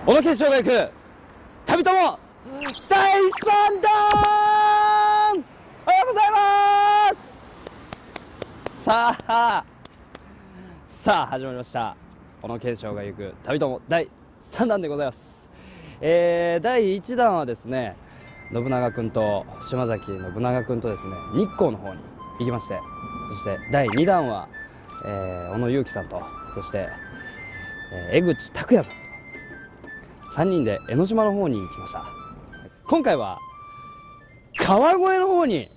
小野決勝が行く旅とも第3弾。おはようございます。さあ始まりました。小野決勝が行く旅とも第3弾でございます。第1弾はですね、信長君と島崎信長君とですね、日光の方に行きまして、そして第2弾は、小野勇樹さんと、そして、江口拓也さん3人で江ノ島の方に行きました。今回は川越の方に、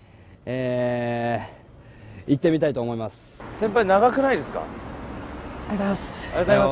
行ってみたいと思います。 先輩長くないですか？ ありがとうございます。 ありがとうございます。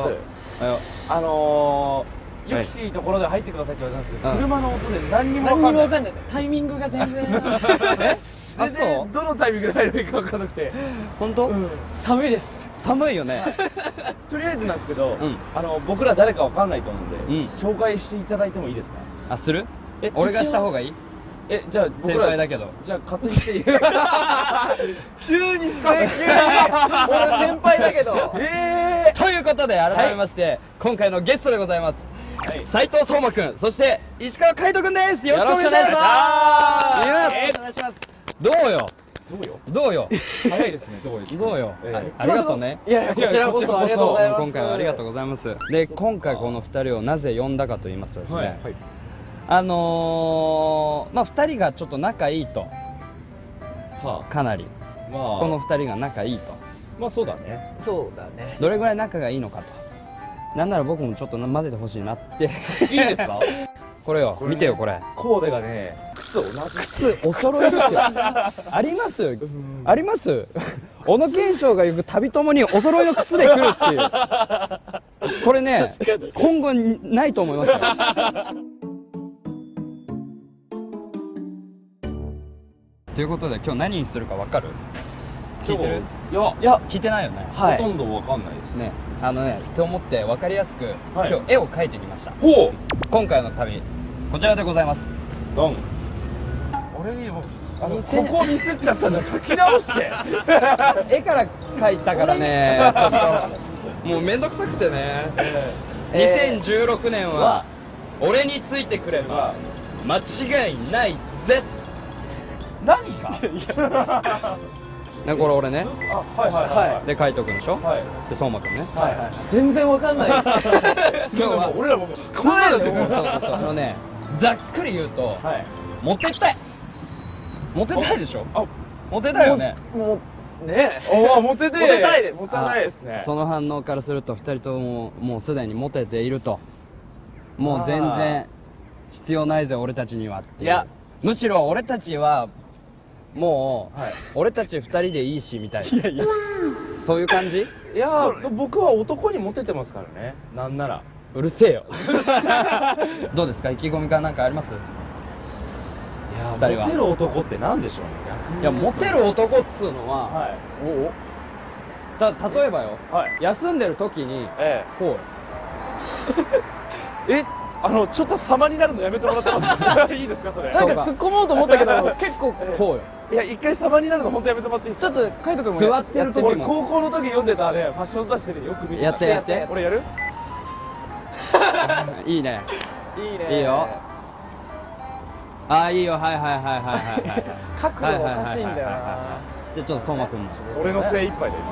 よはいくいいところで入ってくださいって言われたんですけど、 うん車の音で何にも何に分かんない。 もわかんない。タイミングが全然全然どのタイミングで入ればいいか分からなくて、 本当、 寒いです。 寒いよね。 とりあえずなんですけど、 うん僕ら誰か分かんないと思うんで、 うん紹介していただいてもいいですか？ あ、する？ え俺がした方がいい？ じゃあ僕先ら輩だけど。 じゃあ勝手にしていい？急に深い。 俺先輩だけど。 ということで改めまして、今回のゲストでございます、斉藤壮馬くん、そして石川海人くんです。よろしくお願いします。 お願いします。 どうよどうよ早いですね。どうよ。 ありがとうね。 いやいや、こちらこそありがとうございます。 今回はありがとうございます。で、今回この2人をなぜ呼んだかと言いますとですね、2人がちょっと仲いいと、かなりこの2人が仲いいと、 まあそうだね。 そうだね。 どれぐらい仲がいいのかと、なんなら僕もちょっと混ぜてほしいなって。 いいですか？ これよ、見てよこれ。 コーデがね、靴同じ。 靴お揃いですよ。ありますあります。小野賢章が行く旅ともにお揃いの靴で来るっていう。これね、今後ないと思いますよ。ということで今日何にするか分かる？聞いてる？ いや聞いてないよね。 はい。 ほとんどわかんないですね、と思って分かりやすく、 はい今日絵を描いてみました。 ほう今回の旅こちらでございます。 ドン。俺にもここミスっちゃったんだ。書き直して。 絵から描いたからね、ちょっともうめんどくさくてね。2016年は俺についてくれば間違いないぜ。 何か？ ね、これ俺ね、 はで海斗くんでしょ、 はいで相馬くんね。 全然わかんない。 今日は俺らもこんなだってそうね、ざっくり言うと、モテたい。モテたいでしょ？モテたいよね。 もうね。 モテてモテたいです。 モテたいですね。 その反応からすると2人とももうすでにモテていると、もう全然必要ないぜ俺たちにはっていう。 いや、 むしろ俺たちはもう、俺たち2人でいいしみたいな。そういう感じ？ いや僕は男にモテてますからね。なんなら。 うるせえよ。どうですか、意気込みかなんかあります？ 二人はモテる男ってなんでしょうね。逆に。 いや、モテる男っつうのは、例えばよ、休んでる時にこうちょっと様になるのやめてもらってます？いいですかそれ？ なんか突っ込もうと思ったけど、結構こうよ。 いや、一回様になるの本当やめてもらっていいですか？ ちょっと海斗君も座ってる時も俺高校の時読んでたね、ファッション雑誌でよく見てやってやって俺やる？ いいね、 いいね。 いいよ。あ、いいよ。はい。 角度おかしいんだよな。 じゃあちょっと相馬くんも。 俺の精一杯で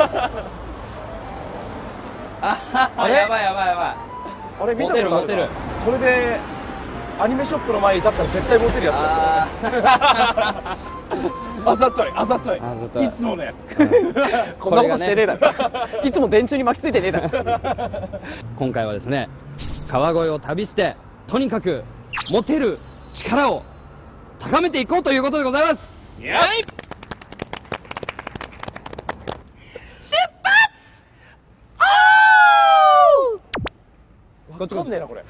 あ、やばい。 あれ見たことある？ モテる。 それでアニメショップの前に立ったら絶対モテるやつですよ。あざとい。いつものやつ。 こんなことしてねえだろ。いつも電柱に巻きついてねえだろ。 今回はですね、川越を旅してとにかくモテる力を高めていこうということでございます。 やい。 出発。 わかんねえなこれ。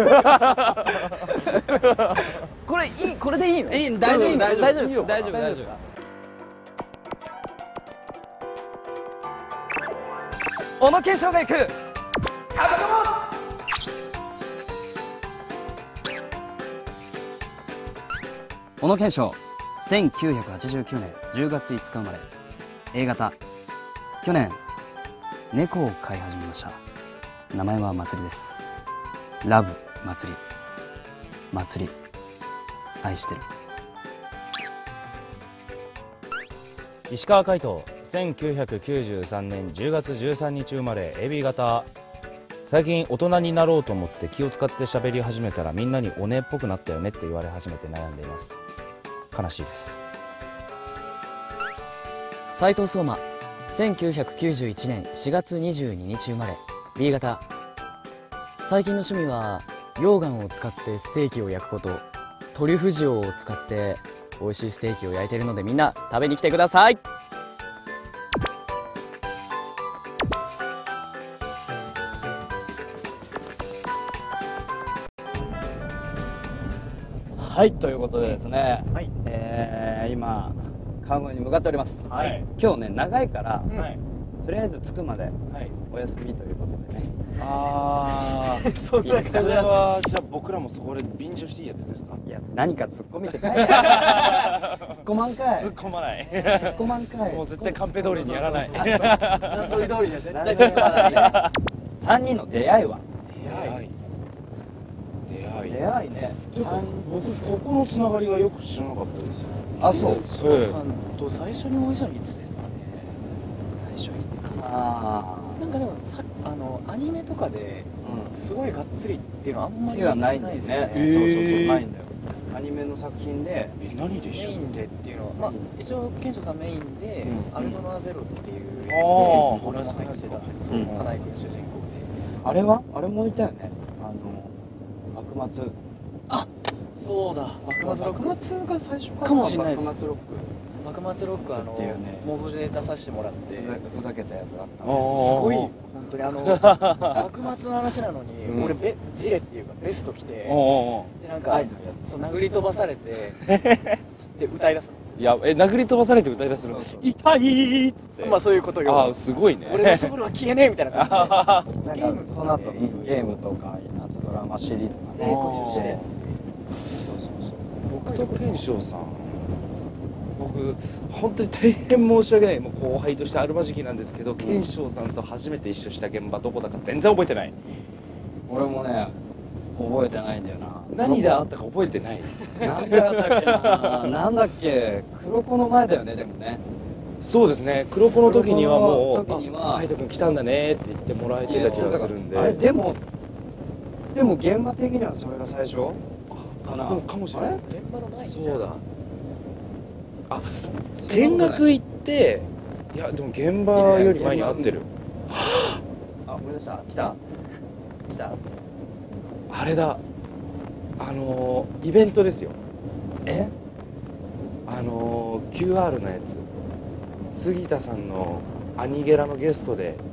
これいい、これでいいの？ いい、大丈夫大丈夫です大丈夫。小野賢章が行く旅とも。小野賢章、1989年10月5日生まれ、A 型。去年猫を飼い始めました。名前はまつりです。 ラブ祭り祭り愛してる。 石川海人、1993年10月13日生まれ、AB 型。最近大人になろうと思って気を使って喋り始めたら、みんなにおねっぽくなったよねって言われ始めて悩んでいます。悲しいです。 斉藤壮馬、1991年4月22日生まれ、 B 型。最近の趣味は溶岩を使ってステーキを焼くこと。トリュフ塩を使って美味しいステーキを焼いているので、みんな食べに来てください。はい、ということでですね、 はい今川越に向かっております。 はい。 今日ね、長いから、 はい。 とりあえず着くまではい。 お休みということでね。 ああ。 そんないいですかそれはじゃあ僕らもそこで便乗していいやつですか？ いや、何か突っ込みって書いてある。突っ込まんかい。 突っ込まない。 突っ込まんかい。 もう絶対カンペ通りにやらない。 段取り通りには絶対進まない。 3人の出会いは。 出出会いね。 僕ここのつながりがよく知らなかったですよ。 あ、そう。 ええさんと最初にお会いしたのいつですかね。 最初いつかな。 なんかでもアニメとかですごいがっつりっていうのはあんまり手はないんだよね。 ですよね。 そうそうそう、ないんだよ。アニメの作品で。 何でしょう。 メインでっていうのは、まあ一応賢章さんメインでうんアルトノアゼロっていうやつであー俺も入ってた。そう、 うん花井君主人公で。 あれは、あれもいたよね。幕末。 そうだ、幕末ロック。 幕末が最初かもしれないです幕末ロック。 幕末ロックっていうねモブで出させてもらって。 ふざけたやつがあったんあーです。 すごい本当に幕末の話なのに、 うん俺ジレっていうかベスト着て、 おでなんかアイドルやつ。 そう殴り飛ばされてで歌い出すいや、殴り飛ばされて歌い出すのそうそう痛いっつって。 の。まあそういうことあよ。 ーすごいね。 俺のソウルは消えねえみたいな感じでなんかその後、ゲームとか、あとドラマ CD とかね。 ご一緒してそうそうそう。 僕と賢章さん、僕本当に大変申し訳ない、もう後輩としてあるまじきなんですけど、賢章さんと初めて一緒した現場どこだか全然覚えてない。 俺もね、覚えてないんだよな。 何であったか覚えてない。 なんであったっけな。なんだっけ、黒子の前だよね、でもね。 そうですね、黒子の時にはもう黒子の時には 「海人君来たたね」って言ってもらえてた気がするんで。 あれ、でも現場的にはそれが最初かな。 でもかもしれない。 現場の前にそうだ。あ、見学行って、いやでも現場より前に会ってる。 あ、思い出した。来た。 あれだ。イベントですよ。 え、 QR のやつ。杉田さんのアニゲラのゲストで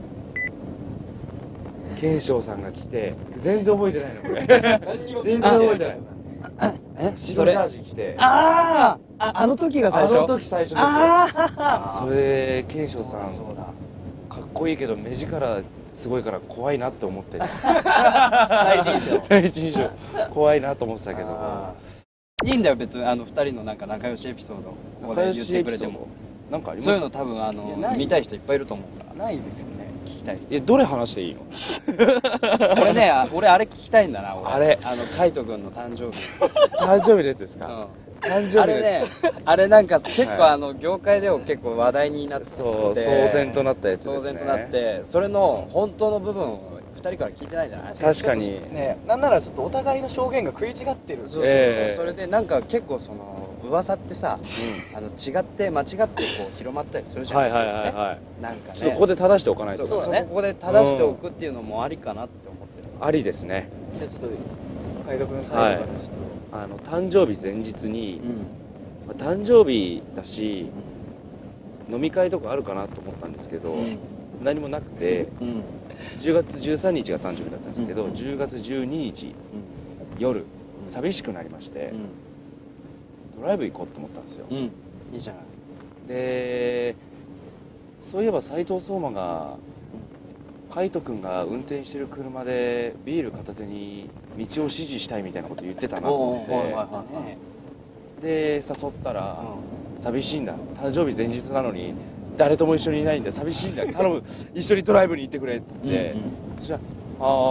賢章さんが来て、全然覚えてないのこれ。全然覚えてない。 え、 白ジャージ着て。 あの時が最初。 あの時最初ですよ。 あそれで賢章さんそうだ。 かっこいいけど目力すごいから怖いなって思って。 第一印象。 第一印象怖いなと思ってたけど。 いいんだよ、別に二人のなんか仲良しエピソードここで言ってくれても。 なんかあります？ そういうの多分ない見たい人いっぱいいると思うからないですよね。 聞きたい。 どれ話していいの？ 俺ね、俺あれ聞きたいんだな。俺あれ海人君の誕生日。 誕生日のやつですか？誕生日のあれねやつ。、 あれなんか結構業界でも結構話題になってて、 そう、騒然となったやつですね。 騒然となって、それの本当の部分を2人から聞いてないじゃない。 確かに。 ね、なんならちょっとお互いの証言が食い違ってる。 そうそうそう、それでなんか結構その噂ってさ、違って間違ってこう広まったりするじゃないですか。なんかね、 ちょっとここで正しておかないと。 そうここで正しておくっていうのもありかなって思ってる。 ありですね。 じゃあちょっと海斗君最後からちょっと、 誕生日前日に、誕生日だし、飲み会とかあるかなと思ったんですけど、何もなくて、10月13日が誕生日だったんですけど、10月12日、夜寂しくなりまして、ドライブ行こうと思ったんですよ。 いいじゃない。 で、そういえば斉藤壮馬が海斗君が運転してる車でビール片手に道を指示したいみたいなこと言ってたなと思って、で誘ったら、寂しいんだ、誕生日前日なのに誰とも一緒にいないんだ、寂しいんだ、頼む、一緒にドライブに行ってくれっつって、そしたら「ああ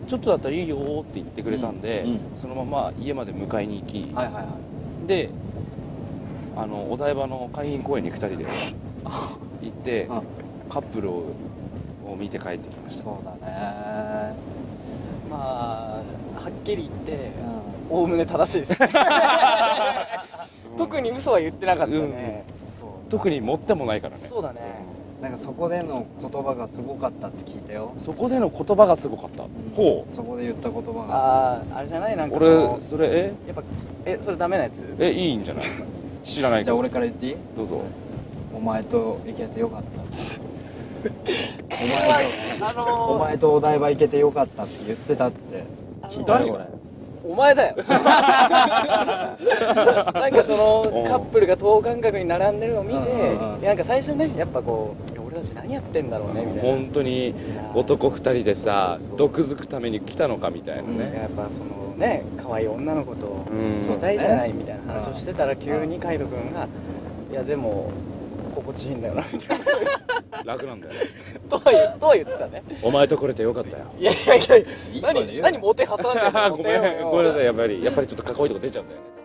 ちょっとだったらいいよって言ってくれたんで、 うんうんそのまま家まで迎えに行き、 はいはいはい。 でお台場の海浜公園に2人で行ってあカップルを見て帰ってきました。 そうだね。 まあはっきり言っておおむね正しいです特に嘘は言ってなかったね、 そう特に持ってもないからね。 そうだね。 なんかそこでの言葉がすごかったって聞いたよ。 そこでの言葉がすごかった。ほう。 そこで言った言葉が。 あれじゃない、なんかその俺それやっぱそれダメなやつ。 いいんじゃない？知らないけど。 じゃあ俺から言っていい？ どうぞ。 お前と行けてよかったってお前とお台場行けてよかったって言ってたって聞いたよ俺。 お前だよなんかそのカップルが等間隔に並んでるのを見て、なんか最初ねやっぱこう、いや俺たち何やってんだろうねみたいな。 本当に男2人でさ毒づくために来たのかみたいなね。 やっぱそのね可愛い女の子とうんしたいじゃないみたいな話をしてたら、急に海斗君がいやでも心地いいんだよなみたい楽なんだよね。 なとは言ってたね。 お前と来れてよかったよ。 いや何モテ挟んでんのごめんなさい、やっぱりちょっとかっこいいとこ出ちゃうんだよね。